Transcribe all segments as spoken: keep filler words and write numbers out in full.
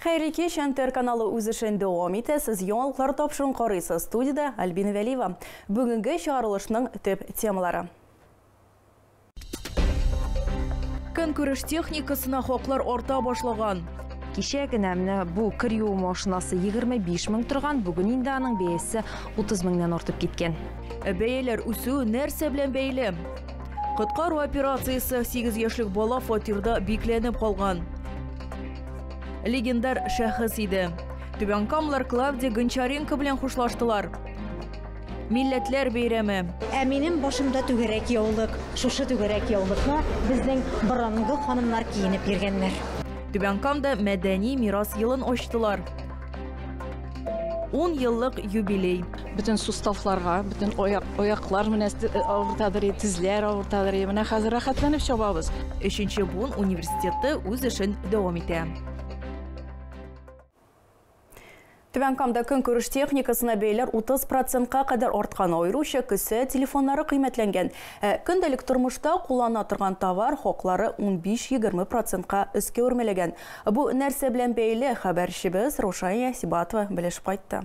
Хайрли кеш, Антер каналы үзішін дауам ете, сіз яңалықтар тапшырын қарайсыз. Студияда Альбина Вәлиева. Бүгінгі шығарылышының төп темалары. Күн көріш техникасына хоқлар орта башлаган. Кеше генәмне бу кірю машинасы егерме биш мең тұрған, бүгін инде аның бәясе утыз меңнән артып кеткен. Бәяләр үсү нәрсә белән бәйле? Коткару операциясы сигез яшьлек бала фатирда бикләнеп калган. Легендар шәхес иде. Түбәнкамлар Клавдия Гончаренко белән хушлаштылар. Милләтләр бәйрәме. Ә минем башымда түгәрәк яулык, шушы түгәрәк яулыкны безнең борынгы ханымнар киенеп йөргәннәр. Түбәнкамда мәдәни мирас елын ачтылар. он еллык юбилей. Bütün суставларга, bütün аяклар менә авыртадыр, тизләр авыртадыр. Менә хәзер рәхәтләнеп чабабыз. Өченче буын университеты үз эшен дәвам итә. Түбәнкамда көн күреш техникасына бәйләр утыз процентка кадәр арткан, айруча кесе телефоннары кыйммәтләнгән. Көндәлек тормышта куллана торган товар хоклары он биш-егерме процентка өскә үрмәләгән. Бу нәрсә белән бәйле хәбәрчебез Рушания Сибатова белешеп кайтты.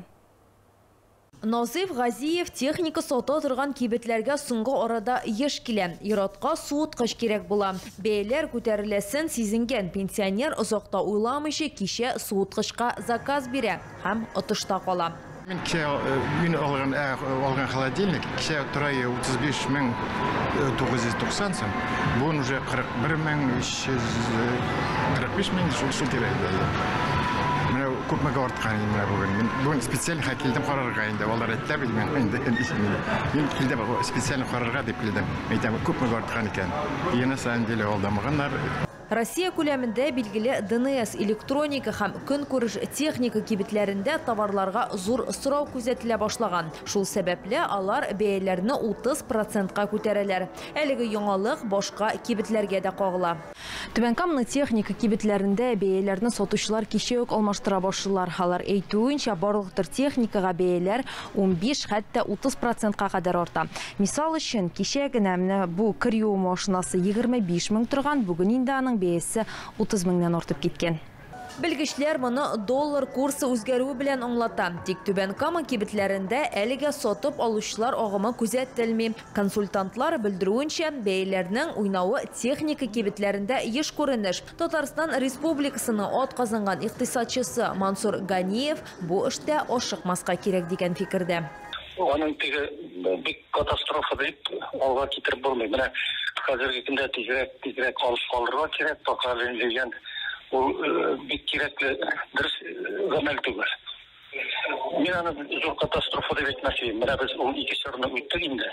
Назиф Газиев техника сата торган кибетләргә соңгы арада еш килә. Иратка суыткыч кирәк була. Бәяләр күтәреләсен сизенгән пенсионер озакта уйламыйча кичә суыткычка заказ бирә һәм отышта кала. Мен кичә мин алган алган холодильник кичә тора утыз биш мең тугыз йөз туксан сум. Бу уже кырык бер мең өч йөз кырык биш мең шул тирәдә. Менә күпме арткан менә бүген. Бүген специаль хакилдем карарга инде. Алар әйтә белмәм инде. Мин килдем специаль карарга дип килдем. Әйтәм күпме арткан икән. Яна сан деле алдамаганнар. Россия күләмендә билгеле Д Н С электроника һәм көн күреш техника кибетләрендә товарларга зур сорау күзәтелә башлаган. Шул сәбәпле алар бәяләрне утыз процентка күтәрәләр. Әлеге яңалык башка кибетләргә дә кагыла. Түбәнкамның техника кибетләрендә бәяләрне сатучылар кичә үк алмаштыра башлыйлар. Алар әйтүенчә, барлык техникага бәяләр он биш хәтта утыз процентка кадәр арта. Мисал өчен, кичә генә бу кирю машинасы егерме биш мең торган, бүген инде аның бәясе утыз меңнән артып кеткен. Белгечләр моны доллар курсы үзгәрүе белән аңлата. Тик Түбәнкама кибетләрендә әлегә сатып алучылар агымы күзәтелми. Консультантлар белдерүенчә, бәяләрнең уйнавы техника кибетләрендә еш күренеш. Татарстан Республикасының атказанган икътисадчысы Мансур Ганиев бу эштә ашыкмаска кирәк дигән фикердә. Аның теге бик катастрофа дип алга китереп булмый. Менә хәзерге көндә тизрәк тизрәк алып калырга кирәк, токарен дигән ул бик кирәкле дөрес гамәл түгел. Мин аны зур катастрофа дип әйтмәсем. Менә без ул ике чорны үттек инде.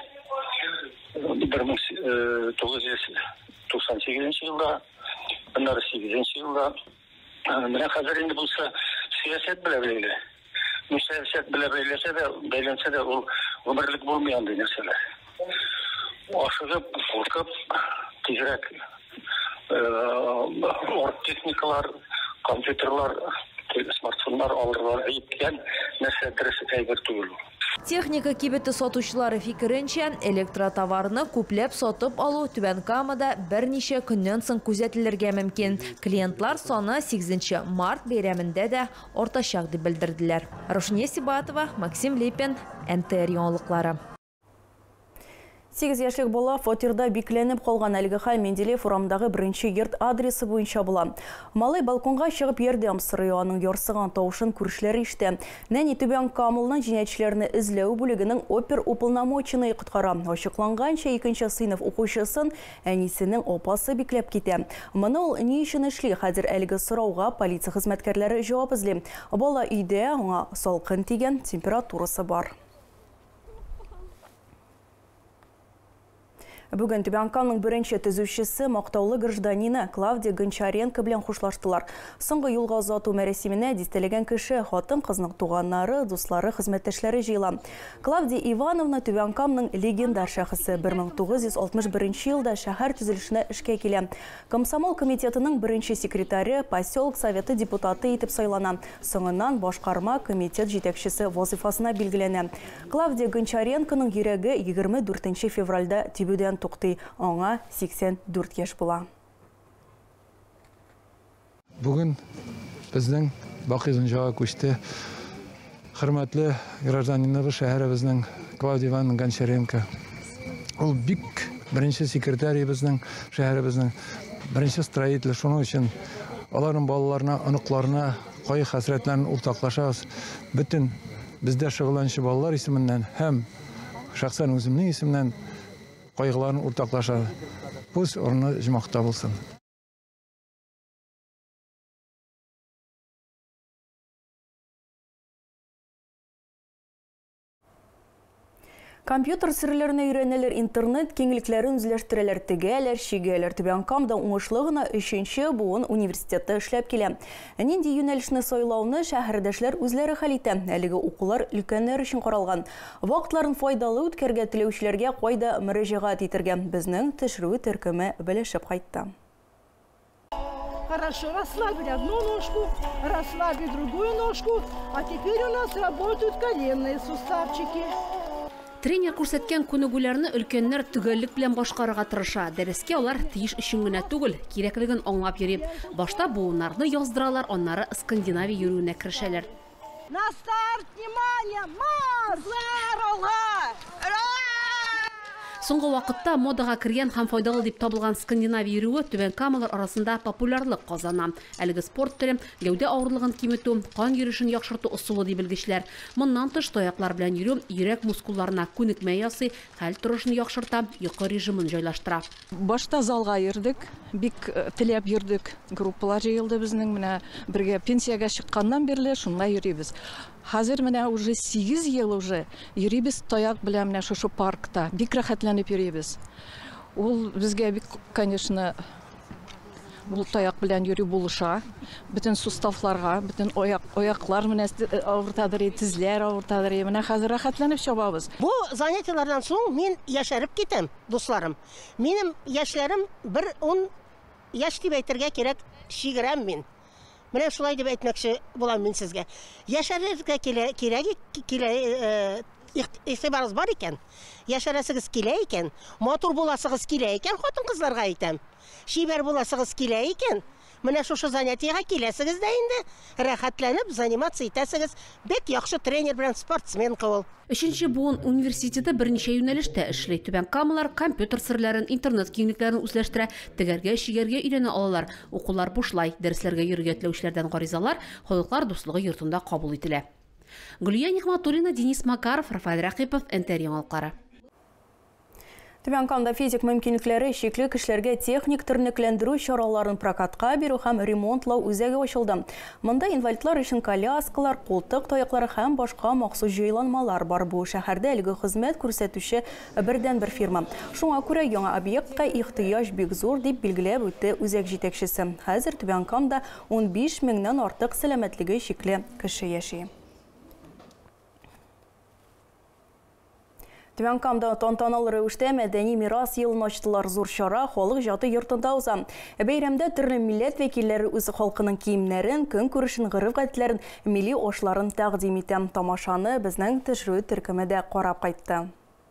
бер мең тугыз йөз туксан сигезенче елда, аннары сигезенче елда. Менә хәзер инде булса сиясәт белән бәйле. Мüşaviset bile beylese de, beylense de o ömürlük bulmayan bir mesele. Aşırıp, korkup, tizrek, orta teknikalar, kompüterler, smartfonlar alırlar, ayıpken meseledir әйбер түгел. Техника кибеті сатучылары фикеренчә, электротоварны күпләп сатып алу Түбәнкамада берничә көннән соң күзәтелергә мөмкин. Клиентлар саны сигезенче март бәйрәмендә дә артачак дип белдерделәр. Рушния Сибатова, Максим Липин, Н Т Р яңалыклары. сигез яшьлек бала фатирда бикләнеп калган. Әлеге хәл Менделеев урамдагы беренче йорт адресы буенча була. Малай балконга чыгып ярдәм сорый, аның ярсыган тавышын күршеләр ишетә. Нәни Түбәнкамлының җинаятьчеләрне эзләү бүлегенең опер уполномоченный коткара. Ачыкланганча, икенче сыйныф укучысын әнисенең апасы бикләп китә. Моны ул ни өчен эшли? Хәзер әлеге сорауга полиция хезмәткәрләре җавап эзли. Бала өйдә, аңа салкын тигән, температурасы бар. Бүген Түбәнкамның беренче төзүчесе мактаулы гражданина Клавдия Гончаренко белән хушлаштылар. Соңгы юлга озату мәрәсименә дистәләгән кеше, хатын-кызның туганнары, дуслары, хезмәттәшләре җыела. Клавдия Ивановна Түбәнкамның легендар шәхесе. бер мең тугыз йөз алтмыш беренче елда шәһәр төзелешенә эшкә килә. Комсомол комитетының беренче секретаре, поселок советы депутаты итеп сайлана. Соңыннан башкарма комитет җитәкчесе вазифасына билгеләнә. Клавдия Гончаренконың йөрәге егерме дүртенче февральдә тибүдән туктый. Аңа сиксән дүрт яшь була. Бүген безнең Бақи жаға көшті. Хөрмәтле гражданиныбыз шәһәребезнең Клавдия Ивановна Гончаренко. Ул бик беренче секретарьебезнең шәһәребезнең беренче строитель. Шуның өчен аларның балаларына, оныкларына кай хәсрәтләрен уртаклашабыз. Бөтен бездә шөгыльләнүче балалар исеменнән һәм шәхсән үземнең исемнән кайгыларын уртаклаша. Үз орны җмакта булсын. Компьютер серләренә өйрәнәләр, интернет киңлекләрен үзләштерәләр, тегәләр, шигәләр. Түбәнкамда уңышлыгына өченче буын университеты эшләп килә. Нинди юнәлешне сайлауны шәһәрдәшләр үзләре хәл итә. Әлеге укулар өлкәннәр өчен каралган. Вакытларын файдалы үткәргә теләүчеләргә кайда мөрәҗәгать итәргә безнең төшерү төркеме белешеп кайтты. Хорошо, расслабили одну ножку, расслабили другую ножку, а теперь у нас работают коленные суставчики. Тренер күрсәткән күнегүләрне өлкәннәр төгәллек белән башкарырга тырыша. Дәрескә алар тиеш өчен генә түгел, кирәклеген аңлап йөри. Башта буыннарны яздыралар, аннары Скандинавия йөрүенә керешәләр. На старт, внимание, марш! Соңгы вакытта модага кергән һәм файдалы дип табылган Скандинавия йөрүе Түбәнкамалар арасында популярлык казана. Әлеге спорт төре гәүдә авырлыгын киметү, кан йөришен яхшырту усулы дип белгечләр. Моннан тыш таяклар белән йөрү йөрәк мускулларына күнекмә ясый, хәл торышын яхшырта, йокы режимын җайлаштыра. Башта залга йөрдек, бик теләп йөрдек. Группалар җыелды безнең, менә бергә пенсиягә чыкканнан бирле шунда йөрибез. Хәзер менә уже сигез ел уже йөрибез таяк белән менә шушы паркта. Бик рәхәтләнеп йөрибез. Ул безгә бик, конечно, бул таяк белән йөрү булыша. Бөтен суставларга, бөтен аяк аяклар менә авыртадыр, тезләр авыртадыр. Менә хәзер рәхәтләнеп чабабыз. Бу занятиялардан соң мин яшәреп китәм, дусларым. Минем яшьләрем бер ун яшь дип әйтергә кирәк, шигерәм мин. Менә шулай дип әйтмәкче булам мин сезгә. Яшәргә кирәк, кирәк, игътибарыбыз бар икән. Яшәрәсегез килә икән, матур буласыгыз килә икән, хатын-кызларга әйтәм. Шибәр буласыгыз килә икән, менә шушы занятиягә киләсегез дә инде, рәхәтләнеп заниматься итәсегез. Бик яхшы тренер белән спортсмен кыл. Өченче буын университеты берничә юнәлештә эшли. Түбәнкамалар компьютер серләрен, интернет киңлекләрен үзләштерә, тегәргә, шигәргә өйрәнә алалар. Укулар бушлай, дәресләргә йөрергә теләүчеләрдән гаризалар Халыклар дуслыгы йортында кабул ителә. Гөлия Нигъматуллина, Денис Макаров, Рафаэль Рәхипов, эн тэ эр яңалыклары. Түбәнкамда физик мөмкинлекләре шикле кешеләргә техник тернекләндерү чараларын прокатка бирү һәм ремонтлау үзәге ачылды. Монда инвалидлар өчен коляскалар, култык таяклары һәм башка махсус җайланмалар бар. Бу шәһәрдә әлеге хезмәт күрсәтүче бердән бер фирма. Шуңа күрә яңа объектка ихтыяҗ бик зур дип билгеләп үтте үзәк җитәкчесе. Хәзер Түбәнкамда ун биш меңнән артык сәламәтлеге шикле кеше яши. Түбәнкамда тантаналы рәвештә мәдәни мирас елын ачтылар. Зур чара халык жаты йортында уза. Бәйрәмдә төрле милләт вәкилләре үз халкының киемнәрен, көнкүрешен, гореф-гадәтләрен, милли ашларын тәкъдим итә. Тамашаны безнең төшерү төркеме дә карап кайтты.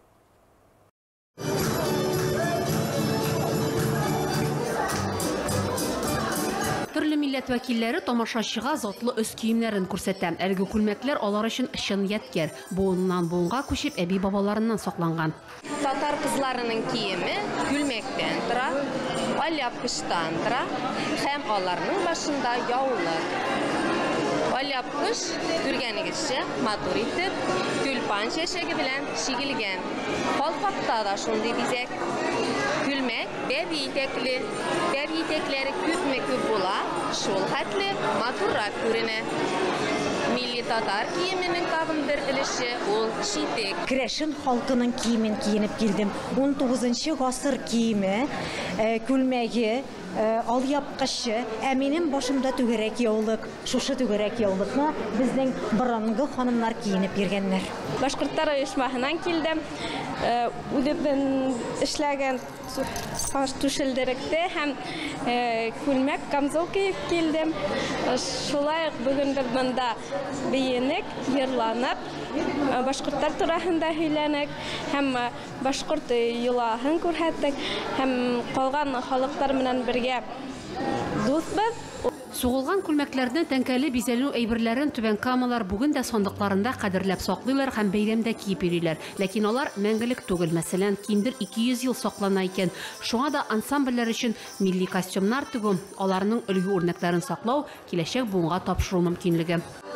Төрле милләт вәкилләре тамашачыга затлы өс киемнәрен күрсәтә. Әлеге күлмәкләр алар өчен чын ядкәр. Буыннан буынга күчеп әби бабаларыннан сакланган. Татар кызларының киеме күлмәктән тора, аляпкыштан тора, һәм аларның башында яулык. Аляпкыш күргәнегезчә матур итеп, тюльпан чәчәге белән чигелгән. Калпакта да шундый бизәк. Күлмәк бәби итәкле, бәби итәкләре күпме күп була, шул хәтле матуррак күренә. Милли татар киеменең тагын бер өлеше ул читек. Керәшен халкының киемен киенеп килдем. ун тугызынчы гасыр киеме, күлмәге, алъяпкычы, ә минем башымда түгәрәк яулык. Шушы түгәрәк яулыкны безнең борынгы ханымнар киенеп йөргәннәр. Башкортлар оешмаһыннан килдем. Үзебез эшләгән түшелдеректе һәм күлмәк камзол киеп килдем. Шулай ук бүген бер монда биенек, йырланып, башкортлар турасында һөйләнек һәм башкорт йолаһын күрһәттек һәм калган халыклар белән бергә дустбыз. Суғылған күлмәкләрдән тәңкәле бизәлү әйберләрен Түбән Камалар бүген дә сандыкларында кадерләп саклыйлар һәм бәйрәмдә киеп йөриләр. Ләкин алар мәңгелек түгел. Мәсәлән, киндер ике йөз ел саклана икән. Шуңа да ансамбльләр өчен милли костюмнар тегү, аларның өлге үрнәкләрен саклау киләчәк буынга тапшыру мөмкинлеге.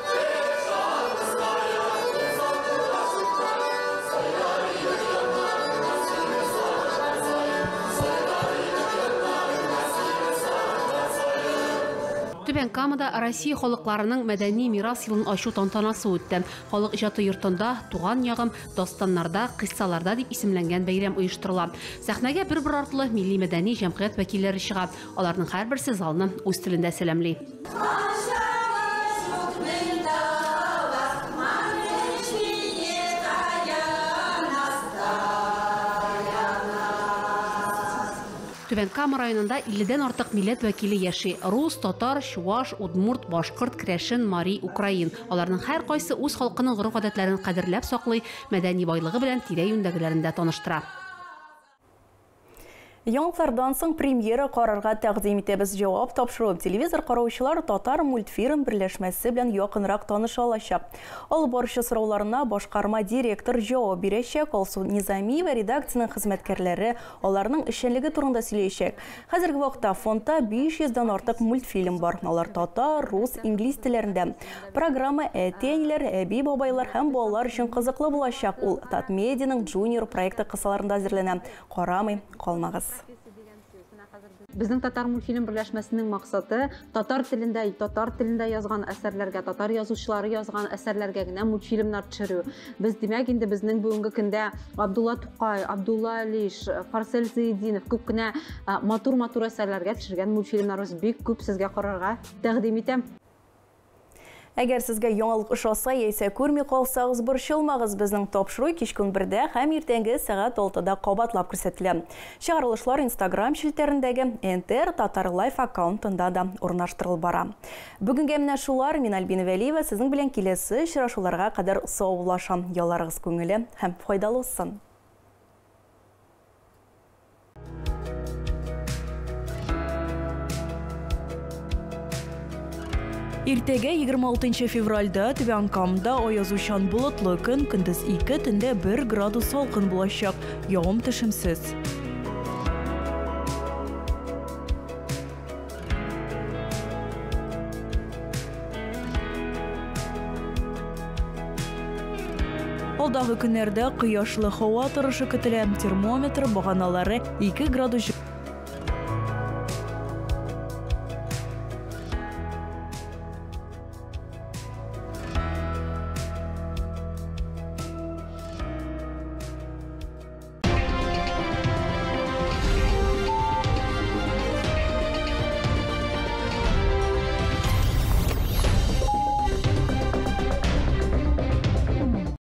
Түбән Камада Россия халыкларының мәдәни мирас елын ачу тантанасы үтте. Халык иҗаты йортында туган ягым, дастаннарда, кыссаларда дип исемләнгән бәйрәм оештырыла. Сәхнәгә бер-бер артлы милли мәдәни җәмгыять вәкилләре чыга. Аларның һәрберсе залны үз телендә сәламли. Түбән Кама районында илледән артык милләт вәкиле яши. Рус, татар, чуаш, удмурт, башкорт, крәшен, мари, украин. Аларның һәр кайсы үз халкының гореф-гадәтләрен кадерләп саклый, мәдәни байлыгы белән тирә-юньдәгеләрендә таныштыра. Яңлардан соң премьера карарга тәкъдим итәбез. Җавап тапшыру. Телевизор караучылар татар мультфильм берләшмәсе белән якынрак таныша алачак. Алып баручы сорауларына башкарма директор җавап бирәчәк. Алсу Низамиева редакциянең хезмәткәрләре аларның эшчәнлеге турында сөйләячәк. Хәзерге вакытта фондта биш йөздән артык мультфильм бар. Алар татар, рус, инглиз телләрендә. Программа әти-әниләр, әби-бабайлар һәм балалар өчен кызыклы булачак. Ул Татмедианың Junior проекты кысаларында әзерләнә. Карамый калмагыз. Безнең татар мультфильм берләшмәсенең максаты татар телендә, татар телендә язган әсәрләргә, татар язучылары язган әсәрләргә генә мультфильмнар төшерү. Без димәк инде безнең бүгенге көндә Абдулла Тукай, Абдулла Алиш, Фарсел Зейдинов күп кенә матур-матур әсәрләргә төшергән мультфильмнарыбыз бик күп сезгә карарга тәкъдим итәм. Әгәр сезгә яңалык ошаса, яисә күрми калсагыз, борчылмагыз. Безнең тапшыру кичкүн бердә һәм иртәнге сәгать алтыда кабатлап күрсәтелә. Чыгарылышлар Instagram шилтәрендәге Enter Tatar Life аккаунтында да урнаштырылып бара. Бүгенгә менә шулар. Мин Альбина Вәлиева сезнең белән киләсе очрашуларга кадәр саулашам. Ялларыгыз күңелле һәм файдалы булсын. Иртәгә егерме алтынчы февральдә Түбән Камада аязучан болытлы көн, көндез ике, төндә бер градус салкын булачак. Явым төшемсез. Алдагы көннәрдә кояшлы һава торышы көтелә. Термометр баганалары ике градус